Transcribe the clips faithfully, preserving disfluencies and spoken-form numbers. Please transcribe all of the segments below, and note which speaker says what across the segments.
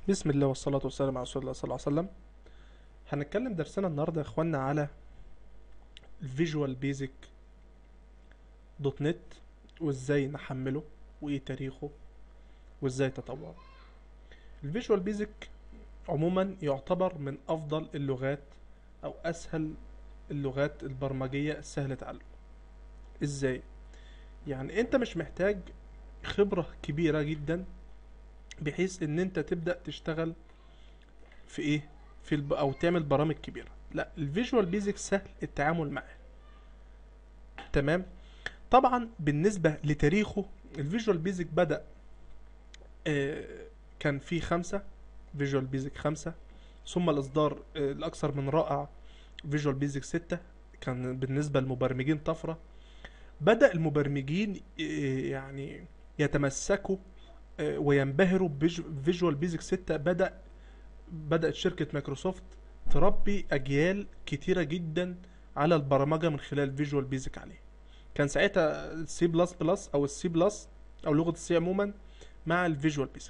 Speaker 1: بسم الله والصلاة والسلام على رسول الله صلى الله عليه وسلم. هنتكلم درسنا النهاردة يا اخوانا على الفيجوال بيزك دوت نت، وازاي نحمله وايه تاريخه وازاي تطور. الفيجوال بيزك عموما يعتبر من افضل اللغات او اسهل اللغات البرمجية السهل تعلمها. ازاي؟ يعني انت مش محتاج خبرة كبيرة جدا بحيث ان انت تبدأ تشتغل في ايه في الب... او تعمل برامج كبيرة. لا، الفيجوال بيزك سهل التعامل معاه. تمام. طبعا بالنسبة لتاريخه، الفيجوال بيزك بدأ آه، كان في خمسة، فيجوال بيزك خمسة، ثم الإصدار آه، الأكثر من رائع فيجوال بيزك ستة. كان بالنسبة للمبرمجين طفرة. بدأ المبرمجين آه، يعني يتمسكوا آه، وينبهروا بفيجوال بيزك ستة. بدأ بدأت شركة مايكروسوفت تربي أجيال كتيرة جدا على البرمجة من خلال فيجوال بيزك عليه. كان ساعتها السي بلس بلس او السي بلس او لغه السي عموما مع الفيجوال بيزك.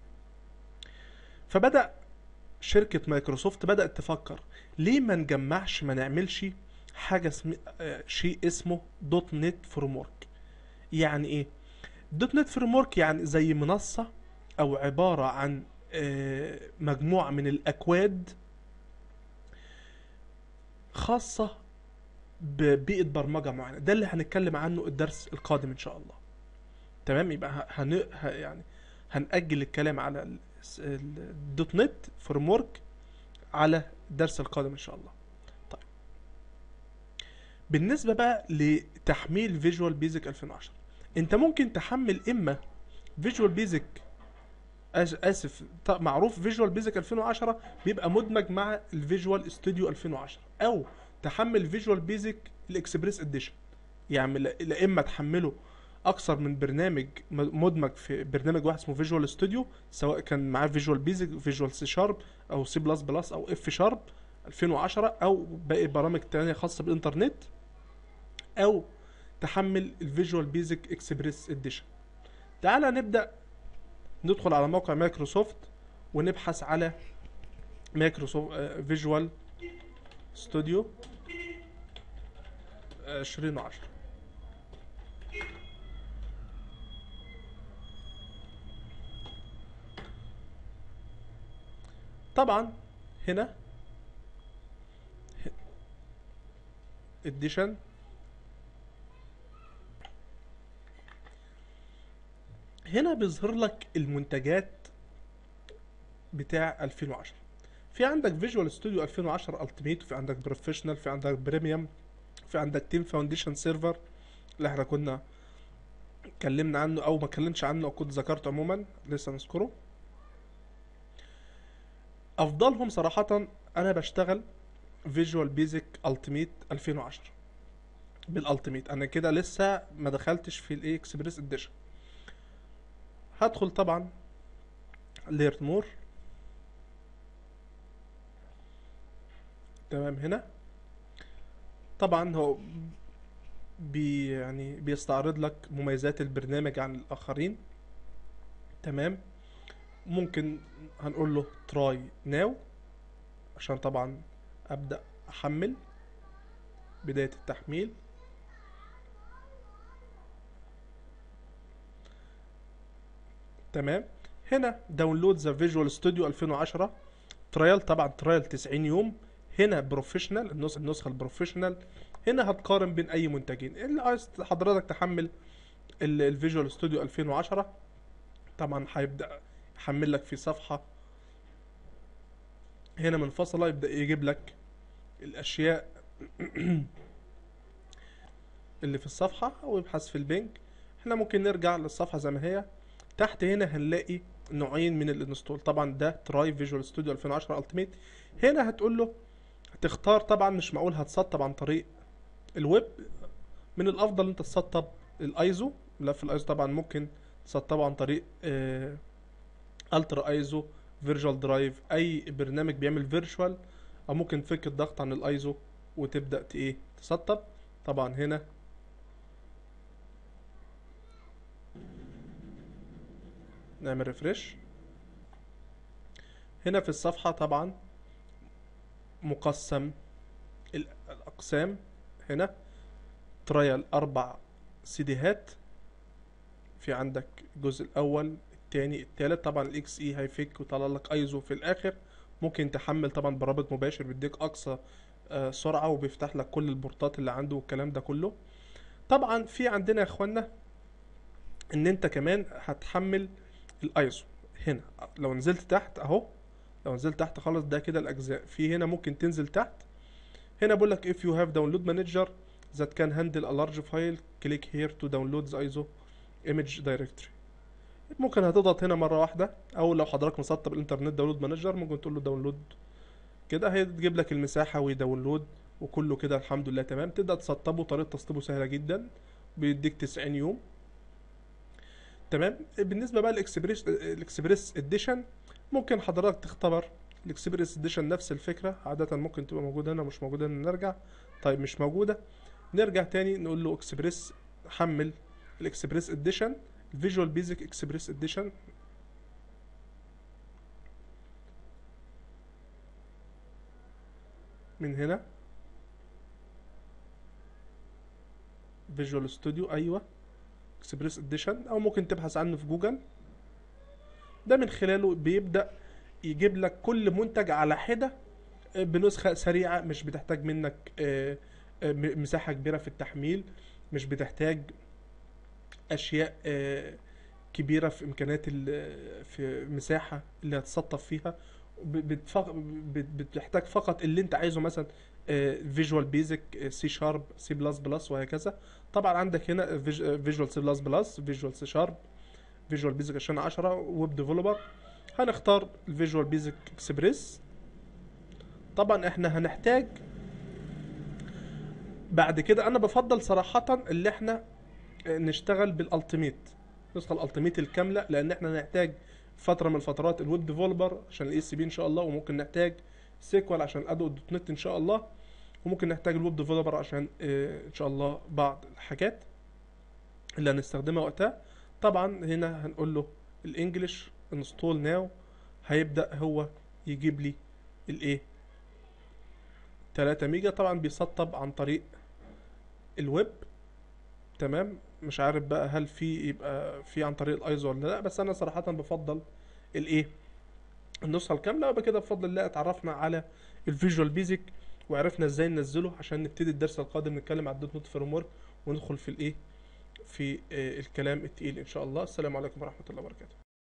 Speaker 1: فبدا شركه مايكروسوفت بدات تفكر ليه ما نجمعش، ما نعملش حاجه اسم... آه، شيء اسمه دوت نت فريم ورك. يعني ايه دوت نت فريم ورك؟ يعني زي منصه او عباره عن آه، مجموعه من الاكواد خاصه ببيئه برمجه معينه. ده اللي هنتكلم عنه الدرس القادم ان شاء الله. تمام. يبقى ه- هن... ه... يعني هنأجل الكلام على ال- الس- ال- الدوت نت فريم ورك على الدرس القادم ان شاء الله. طيب، بالنسبه بقى لتحميل فيجوال بيزك ألفين وعشرة، انت ممكن تحمل اما فيجوال بيزك اسف ط- معروف فيجوال بيزك ألفين وعشرة بيبقى مدمج مع الفيجوال ستوديو ألفين وعشرة، او تحمل فيجوال بيزك الاكسبريس اديشن. يعني لا لا اما تحمله اكثر من برنامج م- مدمج في برنامج واحد اسمه فيجوال ستوديو، سواء كان معاه فيجوال بيزك، فيجوال سي شارب، او سي بلس بلس، او اف شارب ألفين وعشرة، او باقي برامج تانية خاصة بالانترنت، او تحمل الفيجوال بيزك اكسبريس اديشن. تعال نبدأ ندخل على موقع مايكروسوفت ونبحث على مايكروسوفت فيجوال ستوديو ألفين وعشرة. طبعا هنا اديشن، هنا بيظهر لك المنتجات بتاع ألفين وعشرة. في عندك فيجوال ستوديو ألفين وعشرة التيميت، وفي عندك بروفيشنال، في عندك بريميوم، في عندك تيم فاونديشن سيرفر اللي احنا كنا اتكلمنا عنه او ما اتكلمش عنه او كنت ذكرته عموما لسه نذكره. افضلهم صراحة انا بشتغل فيجوال بيزك التيميت ألفين وعشرة. بالالتيميت انا كده لسه ما دخلتش في الايه اكسبريس اديشن. هدخل طبعا ليرن مور. تمام. هنا طبعا هو بي يعني بيستعرض لك مميزات البرنامج عن الاخرين. تمام. ممكن هنقول له تراي ناو عشان طبعا ابدا احمل. بدايه التحميل. تمام. هنا داونلود ذا فيجوال ستوديو ألفين وعشرة ترايل، طبعا ترايل تسعين يوم. هنا بروفيشنال، النسخه النسخه البروفيشنال. هنا هتقارن بين اي منتجين اللي عايز حضرتك تحمل الفيجوال ستوديو ألفين وعشرة. طبعا هيبدا يحمل لك في صفحه هنا منفصله، يبدا يجيب لك الاشياء اللي في الصفحه او يبحث في البنج. احنا ممكن نرجع للصفحه زي ما هي. تحت هنا هنلاقي نوعين من الانستول. طبعا ده تراي فيجوال ستوديو ألفين وعشرة التيميت. هنا هتقول له هتختار، طبعا مش معقول هتسطب عن طريق الويب. من الافضل انت تسطب الايزو. لا، في الايزو طبعا ممكن تسطبه عن طريق آه الترا ايزو، فيرجوال درايف، اي برنامج بيعمل فيرتشوال. او ممكن تفك الضغط عن الايزو وتبدا ت- ايه تسطب. طبعا هنا نعمل ريفرش. هنا في الصفحة طبعا مقسم ال- الاقسام. هنا ترايل اربع سيديهات، في عندك الجزء الاول التاني التالت. طبعا الاكس اي هيفك ويطلع لك ايزو في الاخر. ممكن تحمل طبعا برابط مباشر بيديك اقصى آه، سرعة، وبيفتح لك كل البورتات اللي عنده والكلام ده كله. طبعا في عندنا يا اخوانا ان انت كمان هتحمل الايزو. هنا لو نزلت تحت اهو، لو نزلت تحت خالص ده كده الاجزاء. في هنا ممكن تنزل تحت، هنا بقول لك if you have download manager that can handle a large file click here to download the ايزو image directory. ممكن هتضغط هنا مره واحده، او لو حضرتك مسطب الانترنت داونلود مانجر ممكن تقول له داونلود كده، هيجيب لك المساحه ويداونلود وكله كده الحمد لله تمام. تبدا تسطبه، طريقه تسطيبه سهله جدا، بيديك تسعين يوم تمام. بالنسبه بقى الاكسبريس الاكسبريس اديشن، ممكن حضرتك تختبر الاكسبريس اديشن نفس الفكره. عاده ممكن تبقى موجوده هنا، مش موجوده هنا نرجع. طيب مش موجوده، نرجع تاني نقول له اكسبريس، حمل الاكسبريس اديشن الفيجوال بيزك اكسبريس اديشن. من هنا فيجوال ستوديو، ايوه اكسبريس اديشن، او ممكن تبحث عنه في جوجل. ده من خلاله بيبدأ يجيب لك كل منتج على حدة آه، بنسخة سريعة، مش بتحتاج منك آه، آه، م- مساحة كبيرة في التحميل، مش بتحتاج أشياء آه، كبيرة في إمكانيات ال- في مساحة اللي هتسطب فيها. ب- بتفق- بت- بتحتاج فقط اللي انت عايزه، مثلا فيجوال بيزك سي شارب سي بلس بلس وهكذا. طبعا عندك هنا فيجوال سي بلس بلس، فيجوال سي شارب، فيجوال بيزك عشان عشرة، ويب ديفلوبر. هنختار الفيجوال بيزك اكسبريس. طبعا احنا هنحتاج بعد كده، انا بفضل صراحة اللي احنا نشتغل بالالتيميت، النسخة الالتيميت الكاملة، لان احنا نحتاج فترة من الفترات الويب ديفلوبر عشان الاي سي بي ان شاء الله، وممكن نحتاج سيكوال عشان ادو دوت نت ان شاء الله، وممكن نحتاج الويب ديفلوبر عشان اه ان شاء الله بعض الحاجات اللي هنستخدمها وقتها. طبعا هنا هنقول له الانجليش انستول ناو، هيبدأ هو يجيب لي الايه تلاتة ميجا. طبعا بيسطب عن طريق الويب تمام. مش عارف بقى هل في يبقى في عن طريق الايزو ولا لا، بس انا صراحة بفضل الايه النسخة الكاملة. وبكده كده بفضل الله اتعرفنا على الفيجوال بيزك، وعرفنا ازاي ننزله عشان نبتدي الدرس القادم نتكلم على الدوت نوت فريم ورك، وندخل في الايه في آه، الكلام التقيل ان شاء الله. السلام عليكم ورحمة الله وبركاته.